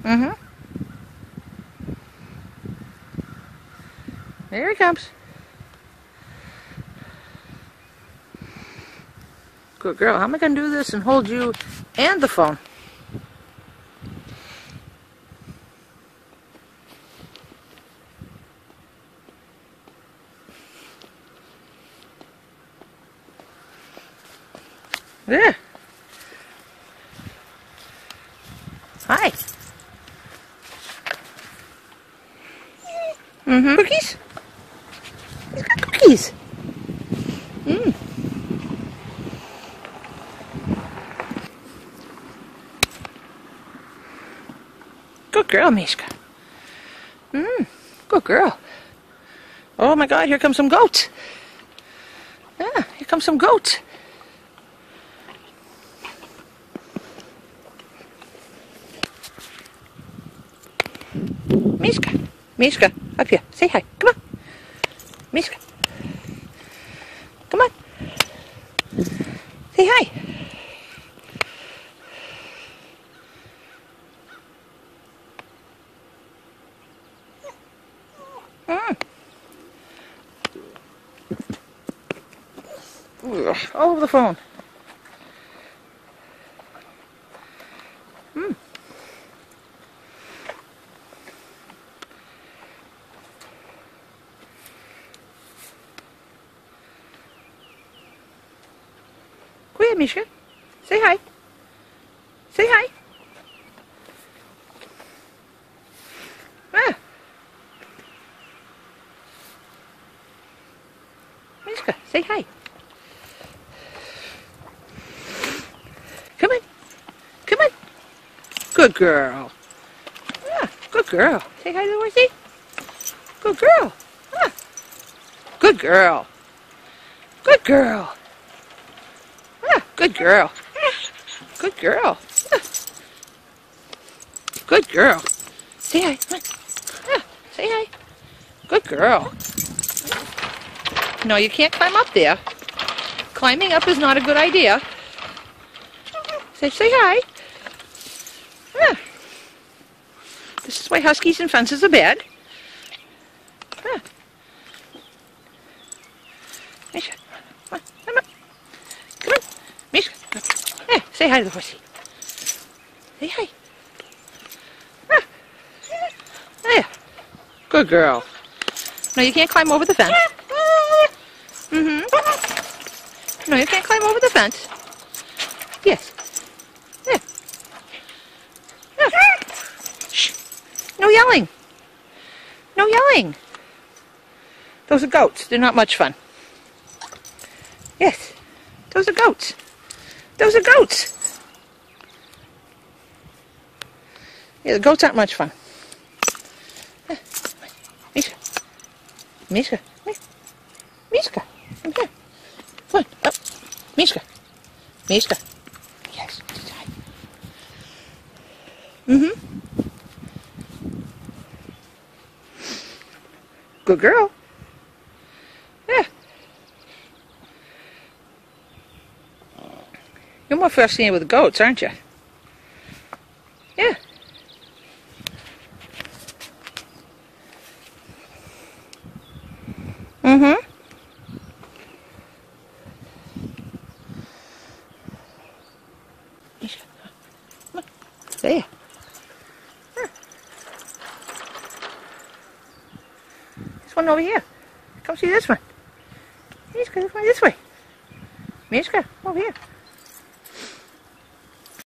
Mm-hmm. There he comes. Good girl. How am I going to do this and hold you and the phone? There. Hi. Mm-hmm. Cookies? He's got cookies. Mm. Good girl, Mishka. Good girl. Oh my God, here comes some goats. Yeah, here comes some goats. Mishka, Mishka, up here. Say hi. Come on. Mishka. Come on. Say hi. Ugh, all over the phone. Go ahead, Mishka. Say hi. Say hi. Ah. Mishka, say hi. Come on. Come on. Good girl. Ah, good girl. Say hi to the horsey. Good girl. Ah. Good girl. Good girl. Ah, good girl. Good girl. Ah. Good girl. Say hi. Come on. Ah, say hi. Good girl. No, you can't climb up there. Climbing up is not a good idea. Say hi. Ah. This is why huskies and fences are bad. Ah. Mishka, come on, come on. Come on. Mishka, yeah, say hi to the horsey. Say hi. Ah. There. Good girl. No, you can't climb over the fence. No, you can't climb over the fence. Yes. There. Yeah. Shh. No yelling. No yelling. Those are goats. They're not much fun. Yes. Those are goats. Those are goats. Yeah, the goats aren't much fun. Mishka. Mishka. Mishka. Come here. Come on. Up. Mishka. Mishka. Yes. Good girl. Yeah. You're more fascinated with the goats, aren't you? Yeah. Mishka. Come on. There. This one over here. Come see this one. Mishka, this one this way. Mishka, over here.